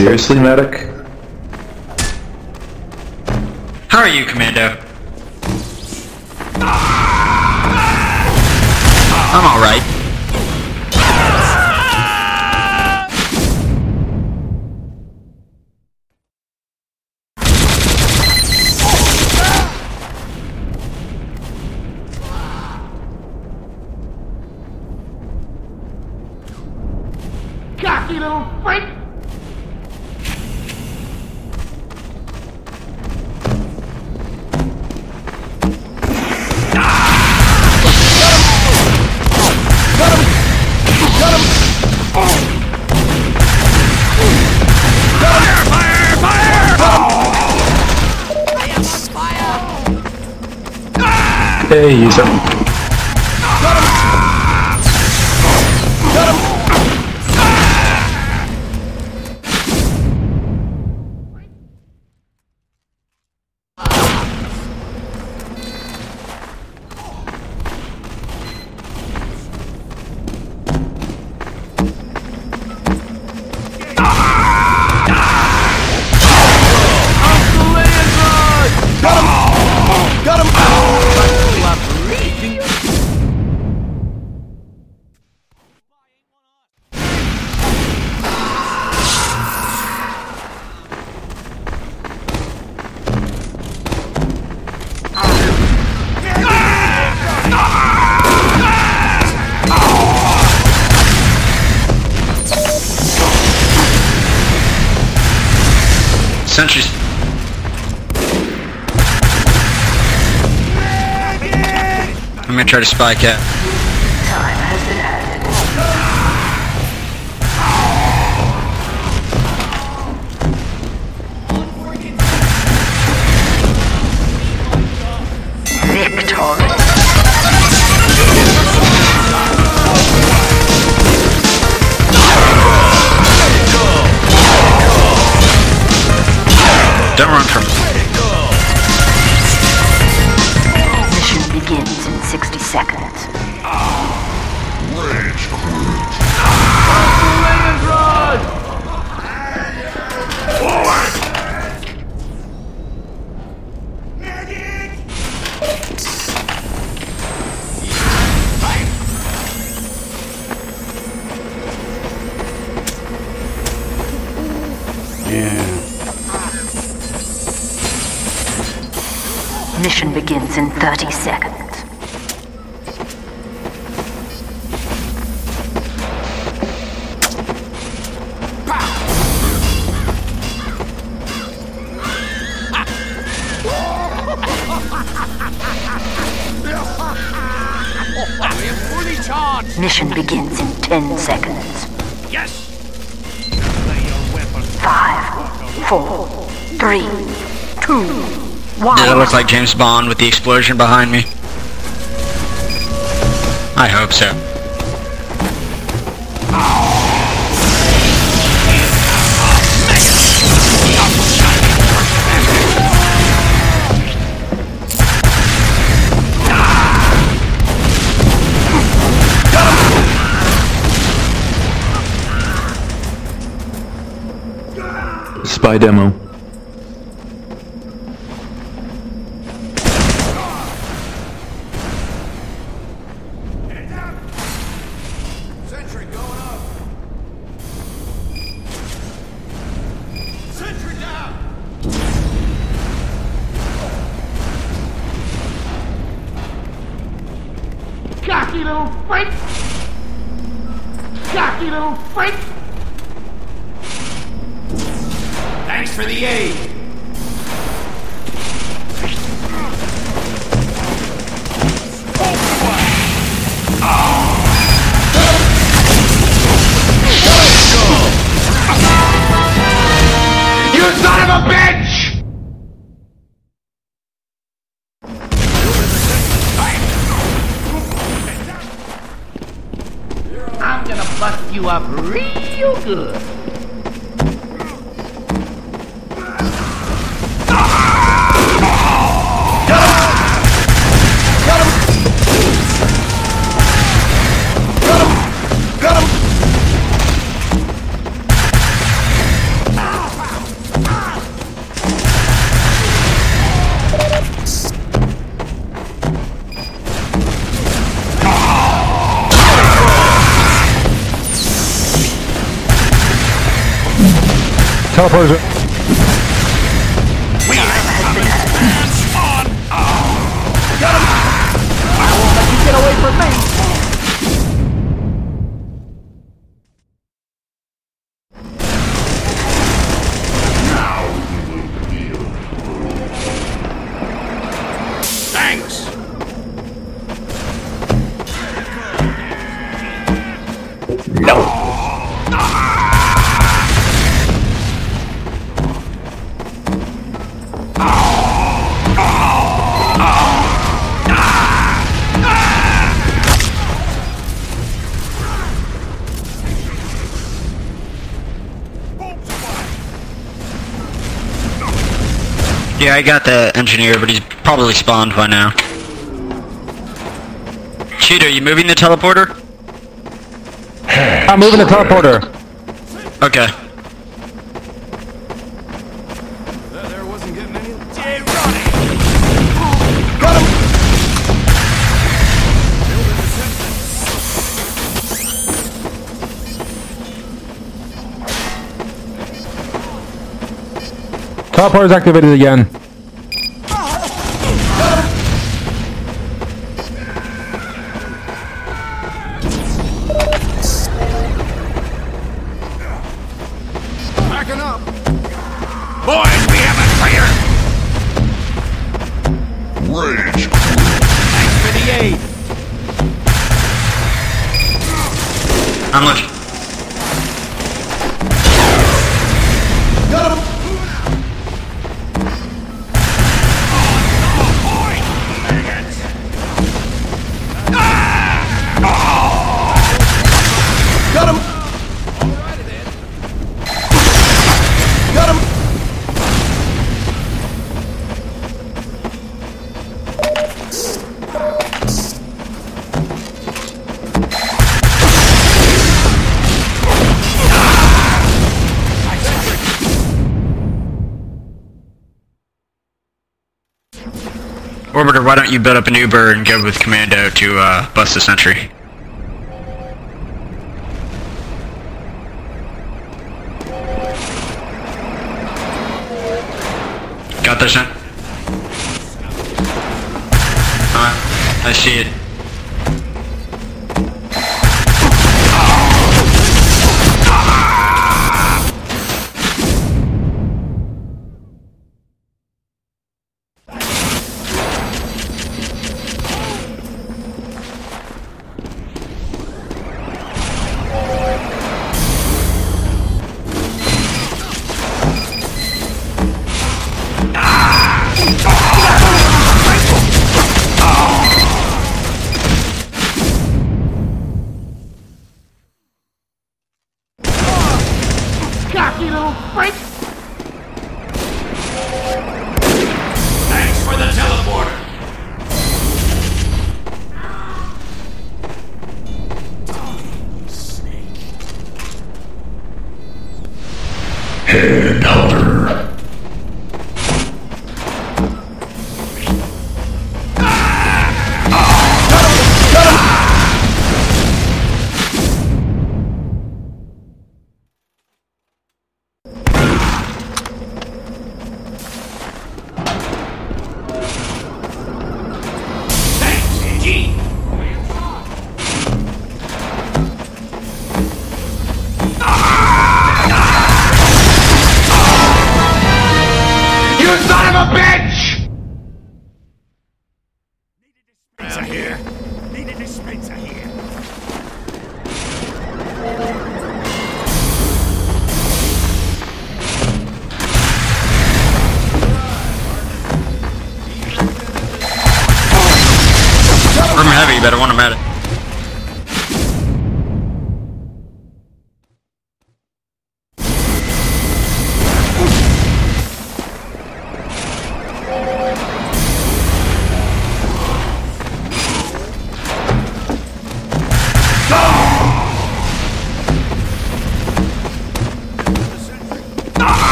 Seriously, medic? How are you, Commando? I'm alright. Cocky little freak! Hey, user. Sentries. I'm gonna try to spy cat. Time has been added. Victory. Don't run from me. Mission begins in 60 seconds. Rage Mission begins in 30 seconds. Mission begins in 10 seconds. Yes! 5, 4, 3, 2, 1. Did it look like James Bond with the explosion behind me? I hope so. Spy demo. Sentry going up! Sentry down! Cocky little freak! Cocky little freak! Thanks for the aid! You son of a bitch! I'm gonna bust you up real good. Teleporters. We have been on. Got him. I won't let you get away from me. Thanks. No. Yeah, I got the engineer, but he's probably spawned by now. Cheetah, are you moving the teleporter? I'm moving the teleporter. Okay. There wasn't getting any. Jay, Ronnie. Got him. Teleporter's activated again. Backing up. Boys, we have a fire. Rage. Thanks for the aid. I'm looking. Got him. Got him! Got him! Orbiter, why don't you build up an Uber and go with Commando to bust the sentry? Got this in? Alright, I see it. Cocky little freak! Thanks for the teleporter! Headhunter. Thanks, G! You son of a bitch! Dispenser here. Need a dispenser here. Room heavy, you better want him at it.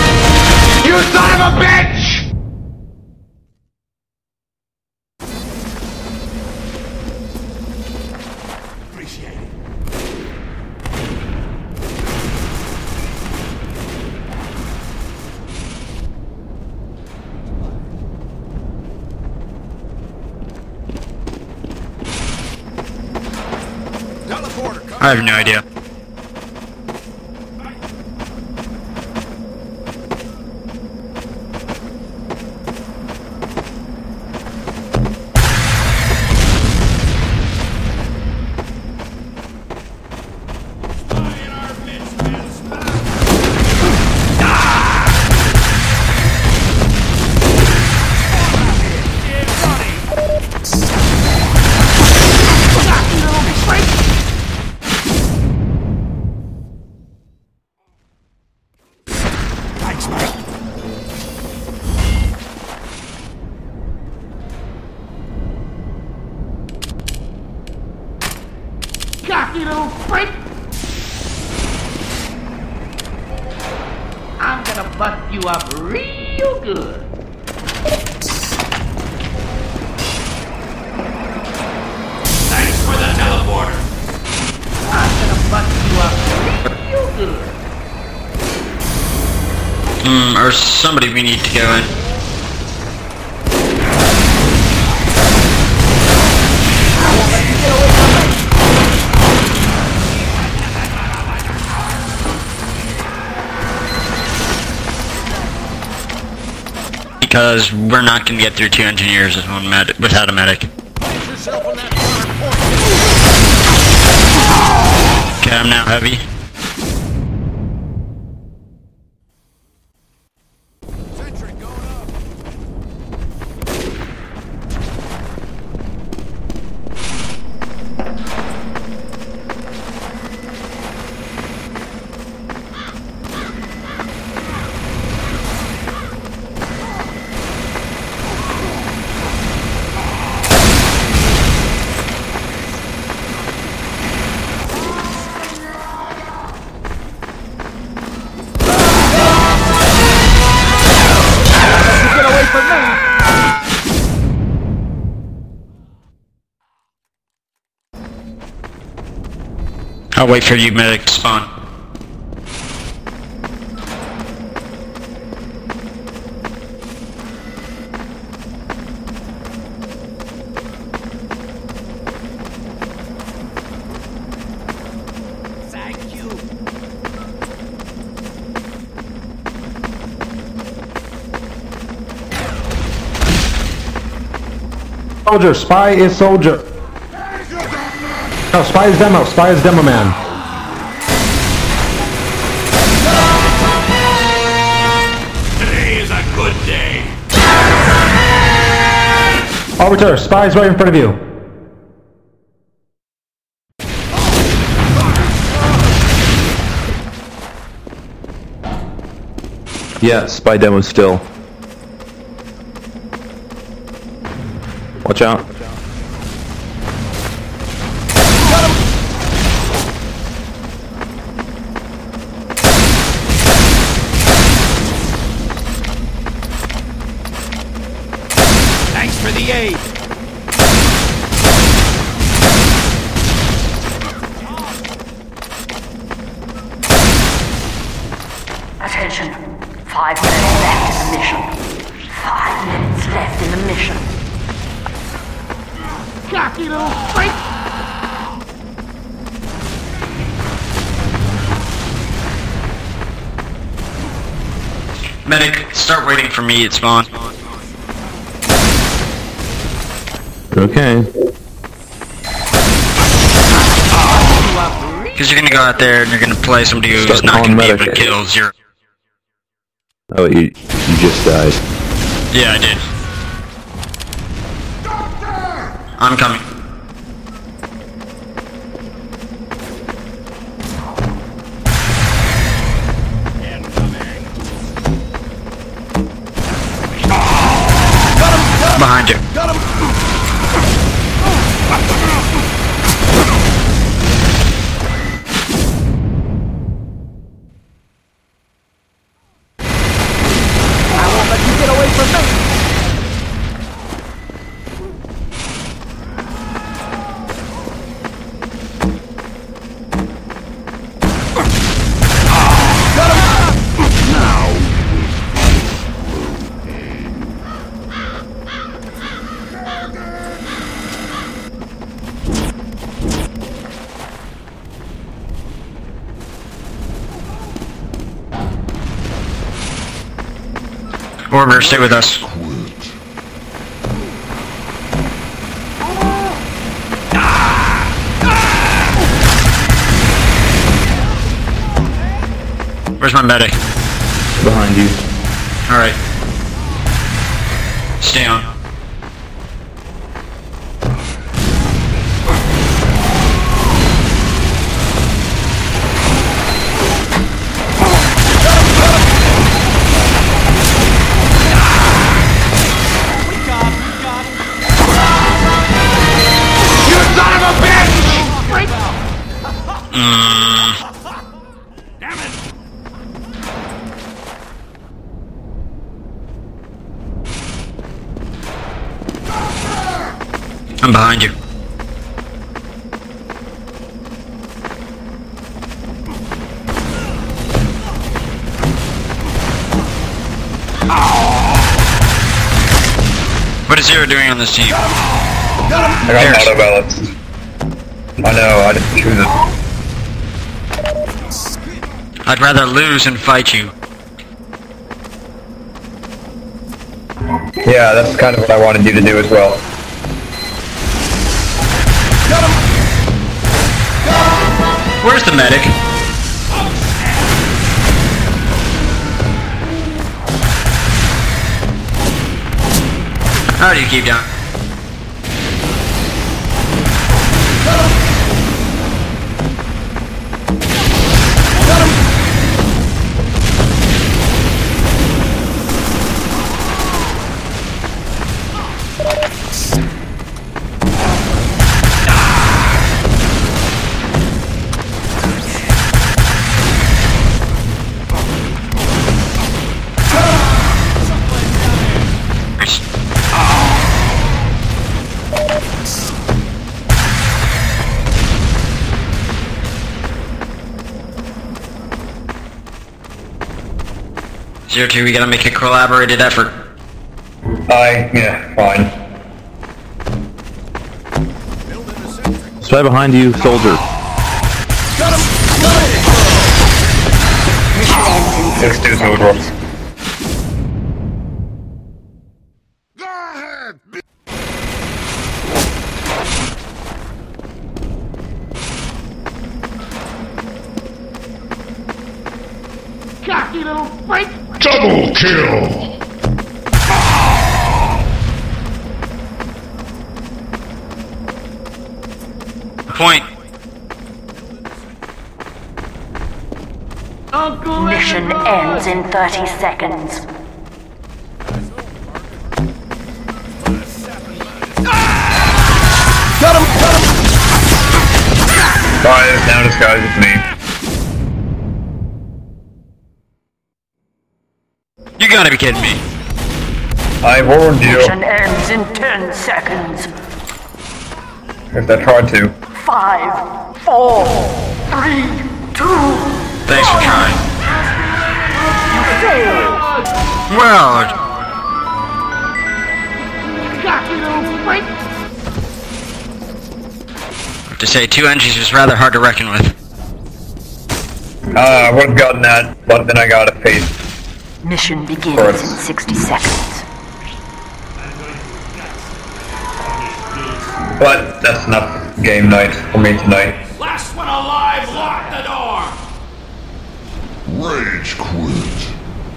You son of a bitch! I have no idea. Cocky little freak! I'm gonna bust you up real good. Thanks for the teleporter. I'm gonna bust you up real good. Or somebody we need to go in. Because we're not going to get through 2 engineers with one without a medic. Okay, I'm now heavy. I'll wait for you medic to spawn. Thank you. Soldier, spy is soldier. No, spy is demo. Spy is demo man. Today is a good day. Arbiter, spy is right in front of you. Yeah, spy demo still. Watch out. Thanks for the aid. Attention. 5 minutes left in the mission. 5 minutes left in the mission. Cocky little freak! Medic, start waiting for me at spawn. Okay. Because you're gonna go out there and you're gonna play somebody who's Start not gonna be calling able to medic. kill 0. Oh, you just died. Yeah, I did. I'm coming. Behind you. I won't let you get away from me. Orbiter, stay with us. Where's my medic? Behind you. Alright. Stay on. I'm behind you. What is Zero doing on this team? I got auto balance. I know, I didn't choose it. I'd rather lose and fight you. Yeah, that's kind of what I wanted you to do as well. Where's the medic? How do you keep down? Zero 2, we gotta make a collaborated effort. Yeah, fine. Spy behind you, soldier. Let's do some woodwork. Cocky little freak! Double kill! Point. Mission ends in 30 seconds. Fine, now disguise as me. You gotta be kidding me. I warned you. Mission ends in 10 seconds. If I tried to. 5, 4, 3, 2. Thanks for trying. Failed. Well, Cocky little freak! I have to say, 2 NGs is rather hard to reckon with. I would have gotten that, but then I got a face. Mission begins in 60 seconds. But that's enough game night for me tonight. Last one alive, lock the door! Rage quit.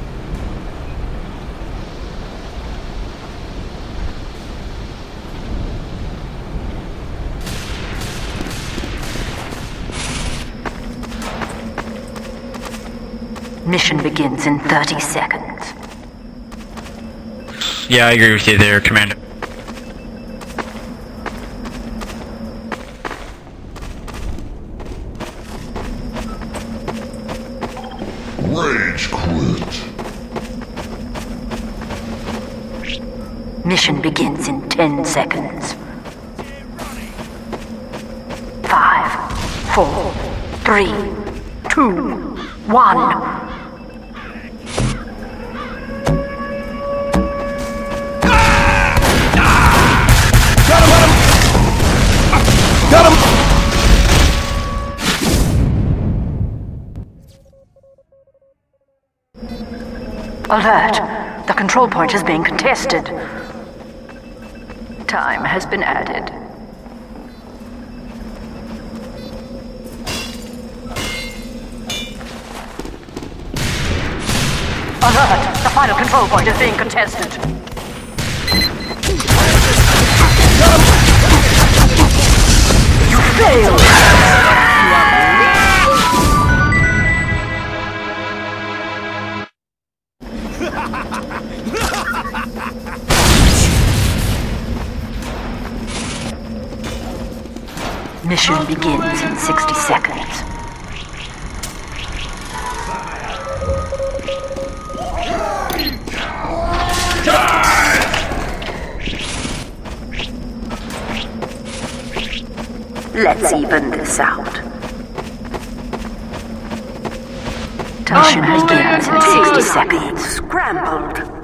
Mission begins in 30 seconds. Yeah, I agree with you there, Commander. Rage quit. Mission begins in 10 seconds. 5, 4, 3, 2, 1. Alert! The control point is being contested. Time has been added. Alert! The final control point is being contested. You failed! Mission begins in 60 seconds. Let's even this out. Mission begins in 60 seconds. Scrambled.